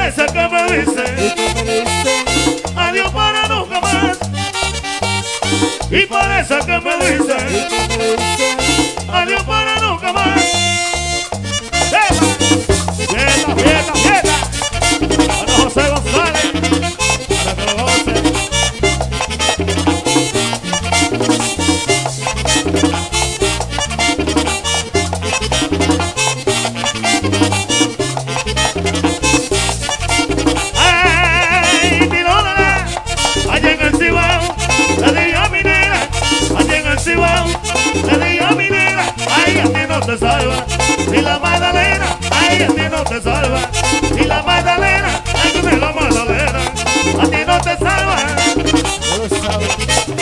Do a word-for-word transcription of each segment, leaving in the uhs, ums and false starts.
parece que me dice adiós para nunca más. Y parece que me dice adiós para nunca más. Fiesta, fiesta, fiesta. Para José González, para que lo goce. Ay, tirola, allá en el Cibao, le digo a mi negra, allá en el Cibao, le digo a mi negra, ay, a ti no te salva, ni la Magdalena, ay, a ti no te salva, ni la Magdalena, ay, ni la Magdalena, a ti no te salva. No lo sabes.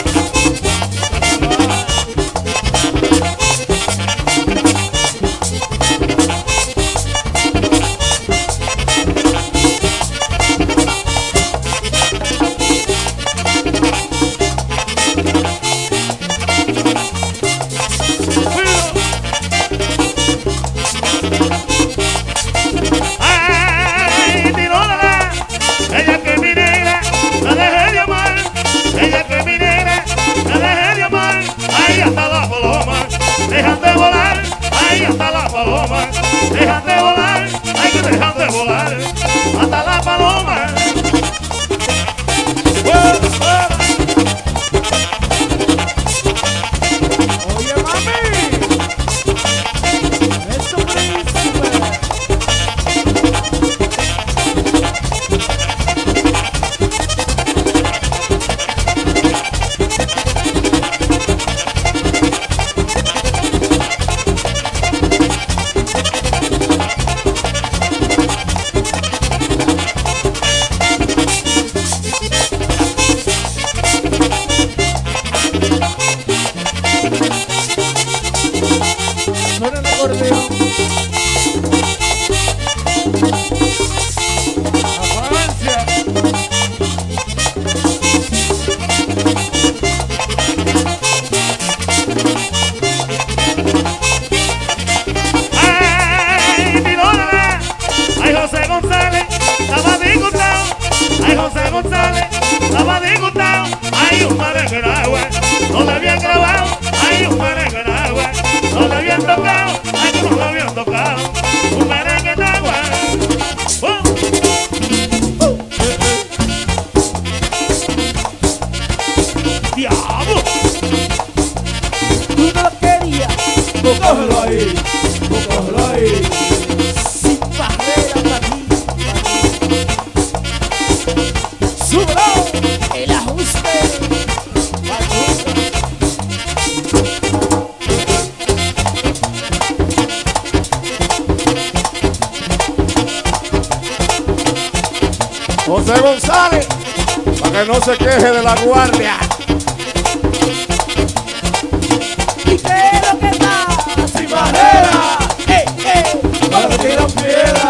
Dejan de volar, ahí hasta la paloma. Dejan de volar, hay que dejar de volar hasta la paloma. Oye, mami, es tu príncipe. Suena el acordeón. Avancia. Ay, tirola, ay, José González, estaba disgustado. Ay, José González, estaba disgustado. Ay, un merengue en agua, no le habían grabado. Ay, un merengue en agua, no le habían tocado. Ay, que no le habían tocado. Un merengue en agua. Oh. ¡Diablo! Tú no lo querías. Tú cógelo ahí, tú cógelo ahí. Sin barrera para ti. Súbelo. El ajuste. José González, para que no se queje de la guardia. ¿Y qué es lo que está? Sin manera, eh, eh, para que tiran piedra.